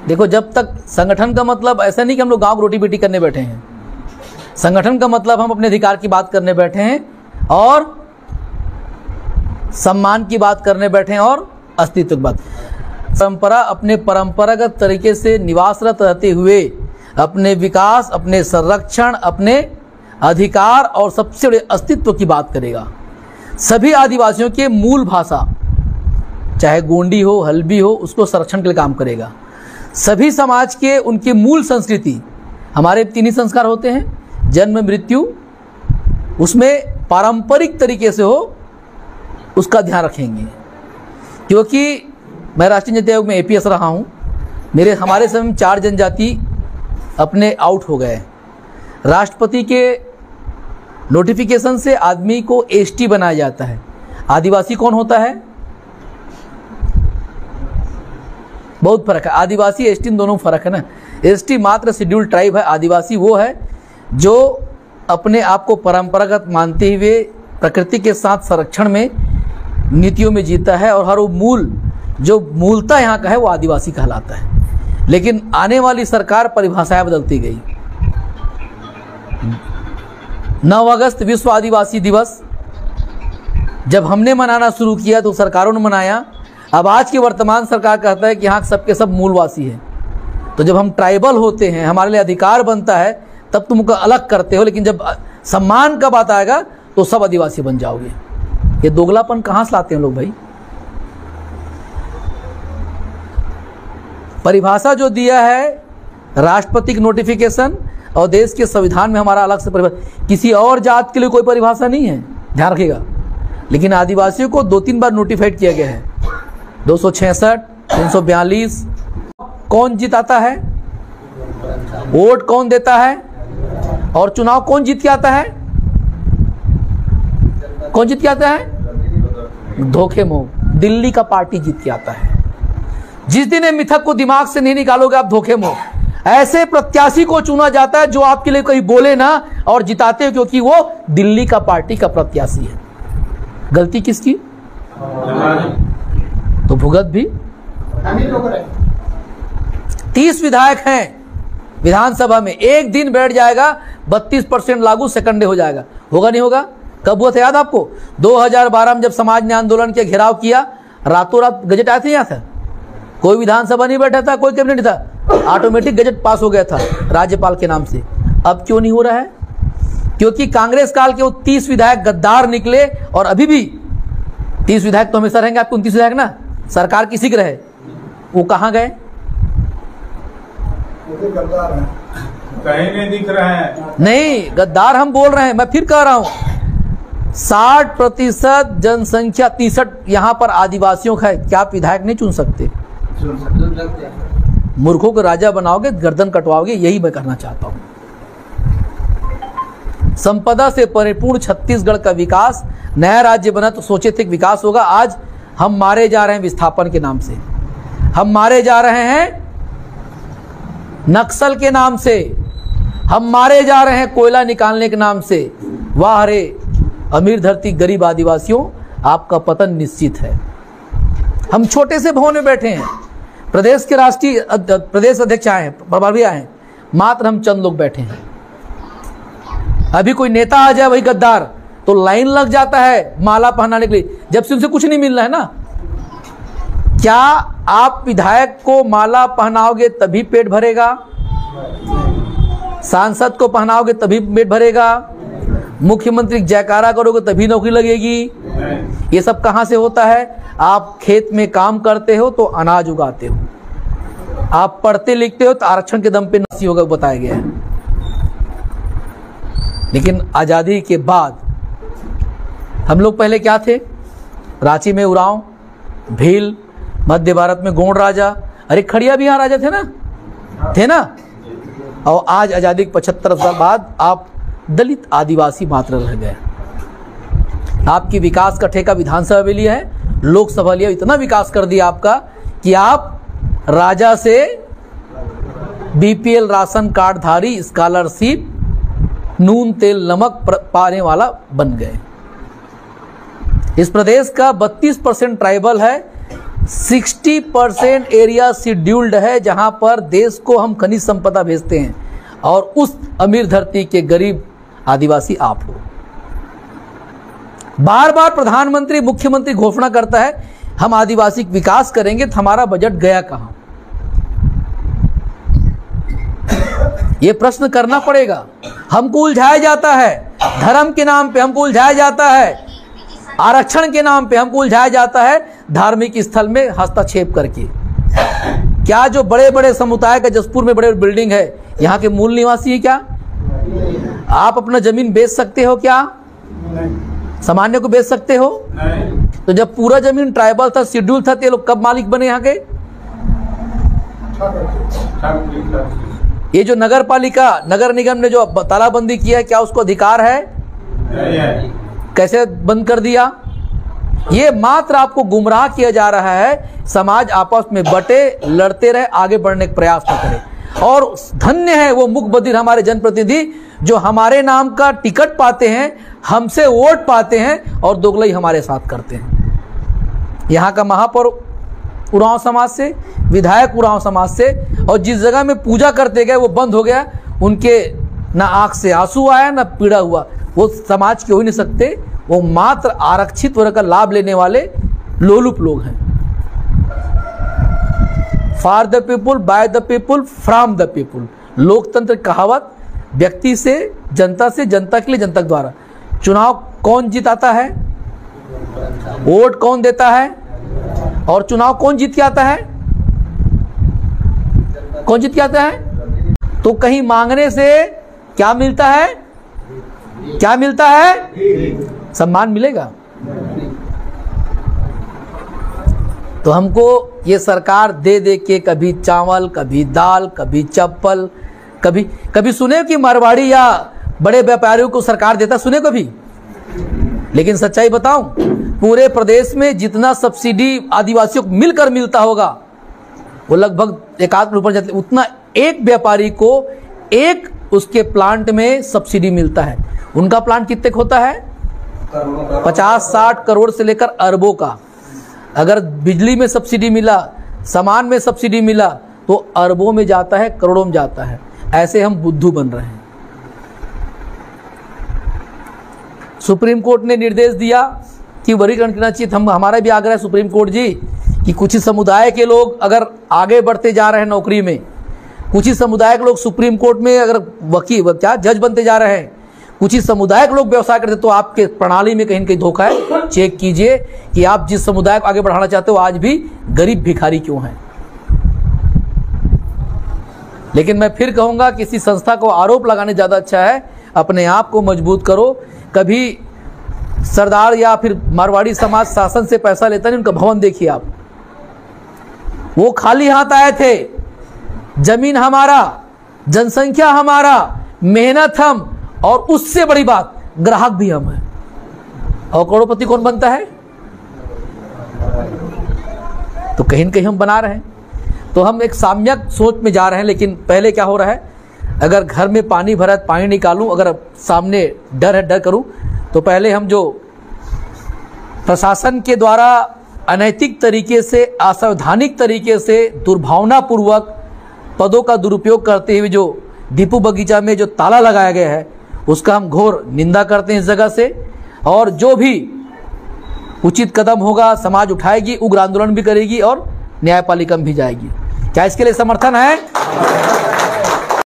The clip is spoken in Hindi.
देखो, जब तक संगठन का मतलब ऐसा नहीं कि हम लोग गांव को रोटी बेटी करने बैठे हैं। संगठन का मतलब हम अपने अधिकार की बात करने बैठे हैं और सम्मान की बात करने बैठे हैं और अस्तित्व की बात। परंपरा अपने परंपरागत तरीके से निवासरत रहते हुए अपने विकास, अपने संरक्षण, अपने अधिकार और सबसे बड़े अस्तित्व की बात करेगा। सभी आदिवासियों के मूल भाषा, चाहे गोंडी हो, हल्बी हो, उसको संरक्षण के लिए काम करेगा। सभी समाज के उनकी मूल संस्कृति, हमारे 3 ही संस्कार होते हैं, जन्म, मृत्यु, उसमें पारंपरिक तरीके से हो उसका ध्यान रखेंगे। क्योंकि मैं राष्ट्रीय नीति आयोग में एपीएस रहा हूँ, हमारे समय में 4 जनजाति अपने आउट हो गए। राष्ट्रपति के नोटिफिकेशन से आदमी को एसटी बनाया जाता है। आदिवासी कौन होता है? बहुत फर्क है। आदिवासी एसटी दोनों फर्क है ना। एसटी मात्र शेड्यूल ट्राइब है, आदिवासी वो है जो अपने आप को परंपरागत मानते हुए प्रकृति के साथ संरक्षण में नीतियों में जीता है और हर वो मूल जो मूलता यहाँ का है वो आदिवासी कहलाता है। लेकिन आने वाली सरकार परिभाषाएं बदलती गई। 9 अगस्त विश्व आदिवासी दिवस जब हमने मनाना शुरू किया तो सरकारों ने मनाया। अब आज की वर्तमान सरकार कहता है कि यहाँ सबके सब मूलवासी हैं। तो जब हम ट्राइबल होते हैं, हमारे लिए अधिकार बनता है, तब तुम उनको अलग करते हो, लेकिन जब सम्मान का बात आएगा तो सब आदिवासी बन जाओगे। ये दोगलापन कहाँ से लाते हैं लोग भाई? परिभाषा जो दिया है राष्ट्रपति की नोटिफिकेशन और देश के संविधान में हमारा अलग से परिभाषा, किसी और जात के लिए कोई परिभाषा नहीं है, ध्यान रखिएगा। लेकिन आदिवासियों को 2-3 बार नोटिफाइड किया गया है। 266, 342। कौन जिताता है? वोट कौन देता है? और चुनाव कौन जीत के आता है? कौन जीत के आता है? धोखे मोह दिल्ली का पार्टी जीत के आता है। जिस दिन ये मिथक को दिमाग से नहीं निकालोगे आप, धोखे मोह ऐसे प्रत्याशी को चुना जाता है जो आपके लिए कहीं बोले ना और जिताते हो, क्योंकि वो दिल्ली का पार्टी का प्रत्याशी है। गलती किसकी? तो भुगत भी। 30 विधायक हैं विधानसभा में, एक दिन बैठ जाएगा 32% लागू, सेकंड डे हो जाएगा। होगा नहीं होगा? कब हुआ था याद आपको? 2012 में जब समाज ने आंदोलन के घेराव किया, रातों रात गजट आए थे। यहाँ था कोई विधानसभा नहीं बैठा था, कोई कैबिनेट था, ऑटोमेटिक गजट पास हो गया था राज्यपाल के नाम से। अब क्यों नहीं हो रहा है? क्योंकि कांग्रेस काल के वो 30 विधायक गद्दार निकले और अभी भी 30 विधायक तो हमेशा रहेंगे। आपको 29 विधायक ना, सरकार किसी की रहे, वो कहां गए? कहीं नहीं दिख रहे हैं। नहीं, गद्दार हम बोल रहे हैं। मैं फिर कह रहा हूं 60% जनसंख्या 63 यहां पर आदिवासियों का है। क्या आप विधायक नहीं चुन सकते? मूर्खों को राजा बनाओगे, गर्दन कटवाओगे। यही मैं करना चाहता हूं। संपदा से परिपूर्ण छत्तीसगढ़ का विकास, नया राज्य बना तो सोचे थे कि विकास होगा। आज हम मारे जा रहे हैं विस्थापन के नाम से, हम मारे जा रहे हैं नक्सल के नाम से, हम मारे जा रहे हैं कोयला निकालने के नाम से। वाह रे अमीर धरती, गरीब आदिवासियों, आपका पतन निश्चित है। हम छोटे से भवन में बैठे हैं। प्रदेश के राष्ट्रीय प्रदेश अध्यक्ष आए हैं, प्रभारी आए हैं, मात्र हम चंद लोग बैठे हैं। अभी कोई नेता आ जाए वही गद्दार तो लाइन लग जाता है माला पहनाने के लिए, जब से उनसे कुछ नहीं मिल रहा है ना। क्या आप विधायक को माला पहनाओगे तभी पेट भरेगा? सांसद को पहनाओगे तभी पेट भरेगा? मुख्यमंत्री जयकारा करोगे तभी नौकरी लगेगी? ये सब कहां से होता है? आप खेत में काम करते हो तो अनाज उगाते हो, आप पढ़ते लिखते हो तो आरक्षण के दम पे नसी होगा, बताया गया है। लेकिन आजादी के बाद हम लोग पहले क्या थे? रांची में उरांव, भील, मध्य भारत में गोंड राजा, अरे खड़िया भी यहाँ राजा थे ना। और आज आजादी के 75 साल बाद आप दलित आदिवासी मात्र रह गए। आपकी विकास का ठेका विधानसभा में लिया है, लोकसभा लिया। इतना विकास कर दिया आपका कि आप राजा से बीपीएल राशन कार्ड धारी, स्कॉलरशिप, नून तेल नमक पाने वाला बन गए। इस प्रदेश का 32% ट्राइबल है, 60% एरिया शेड्यूल्ड है, जहां पर देश को हम खनिज संपदा भेजते हैं, और उस अमीर धरती के गरीब आदिवासी आप हो। बार बार प्रधानमंत्री मुख्यमंत्री घोषणा करता है हम आदिवासी विकास करेंगे, तो हमारा बजट गया कहां? यह प्रश्न करना पड़ेगा। हमको उलझाया जाता है, धर्म के नाम पे हमको उलझाया जाता है, आरक्षण के नाम पे हमको उलझाया जाता है, धार्मिक स्थल में हस्तक्षेप करके। क्या जो बड़े बड़े समुदाय का जसपुर में बड़े बिल्डिंग है, यहाँ के मूल निवासी है क्या? आप अपना जमीन बेच सकते हो क्या? सामान्य को बेच सकते हो? नहीं। तो जब पूरा जमीन ट्राइबल था, शेड्यूल था, तो ये लोग कब मालिक बने यहाँ के? ये जो नगर पालिका, नगर निगम ने जो तालाबंदी किया है, क्या उसको अधिकार है? नहीं है। कैसे बंद कर दिया? ये मात्र आपको गुमराह किया जा रहा है। समाज आपस में बटे, लड़ते रहे, आगे बढ़ने का प्रयास न करे। और धन्य है वो मुख बधिर हमारे जनप्रतिनिधि जो हमारे नाम का टिकट पाते हैं, हमसे वोट पाते हैं और दोगलई हमारे साथ करते हैं। यहाँ का महापौर उरांव समाज से, विधायक उरांव समाज से, और जिस जगह में पूजा करते गए वो बंद हो गया, उनके ना आंख से आंसू आया ना पीड़ा हुआ। वो समाज के हो ही नहीं सकते, वो मात्र आरक्षित वर्ग का लाभ लेने वाले लोलुप लोग हैं। For the people, by the people, from the people. लोकतंत्र कहावत, व्यक्ति से, जनता के लिए, जनता के द्वारा। चुनाव कौन जिताता है? वोट कौन देता है? और चुनाव कौन जीत के आता है? कौन जीत के आता है? तो कहीं मांगने से क्या मिलता है? क्या मिलता है? सम्मान मिलेगा। तो हमको ये सरकार दे दे के कभी चावल, कभी दाल, कभी चप्पल, कभी सुने कि मारवाड़ी या बड़े व्यापारियों को सरकार देता? सुने कभी? लेकिन सच्चाई बताऊं, पूरे प्रदेश में जितना सब्सिडी आदिवासियों को मिलकर मिलता होगा, वो लगभग 1-8 रुपये जाते, उतना एक व्यापारी को एक उसके प्लांट में सब्सिडी मिलता है। उनका प्लांट कितने का होता है? 50-60 करोड़ से लेकर अरबों का। अगर बिजली में सब्सिडी मिला, सामान में सब्सिडी मिला, तो अरबों में जाता है, करोड़ों में जाता है। ऐसे हम बुद्धू बन रहे हैं। सुप्रीम कोर्ट ने निर्देश दिया कि वर्गीकरण करना चाहिए। हमारा भी आग्रह है सुप्रीम कोर्ट जी कि कुछ ही समुदाय के लोग अगर आगे बढ़ते जा रहे हैं नौकरी में, कुछ ही समुदाय के लोग सुप्रीम कोर्ट में अगर वकील क्या जज बनते जा रहे हैं, कुछ ही समुदाय के लोग व्यवसाय करते, तो आपके प्रणाली में कहीं न कहीं धोखा है। चेक कीजिए कि आप जिस समुदाय को आगे बढ़ाना चाहते हो आज भी गरीब भिखारी क्यों हैं। लेकिन मैं फिर कहूंगा किसी संस्था को आरोप लगाने ज्यादा अच्छा है अपने आप को मजबूत करो। कभी सरदार या फिर मारवाड़ी समाज शासन से पैसा लेता नहीं, उनका भवन देखिए आप, वो खाली हाथ आए थे। जमीन हमारा, जनसंख्या हमारा, मेहनत हम, और उससे बड़ी बात ग्राहक भी हम हैं। और करोड़पति कौन बनता है? तो कहीं न कहीं हम बना रहे हैं। तो हम एक साम्यक सोच में जा रहे हैं। लेकिन पहले क्या हो रहा है, अगर घर में पानी भरा है पानी निकालूं, अगर सामने डर है डर करूं, तो पहले हम जो प्रशासन के द्वारा अनैतिक तरीके से, असंवैधानिक तरीके से, दुर्भावनापूर्वक पदों का दुरुपयोग करते हुए जो दीपू बगीचा में जो ताला लगाया गया है, उसका हम घोर निंदा करते हैं इस जगह से। और जो भी उचित कदम होगा समाज उठाएगी, उग्र आंदोलन भी करेगी और न्यायपालिका में भी जाएगी। क्या इसके लिए समर्थन है?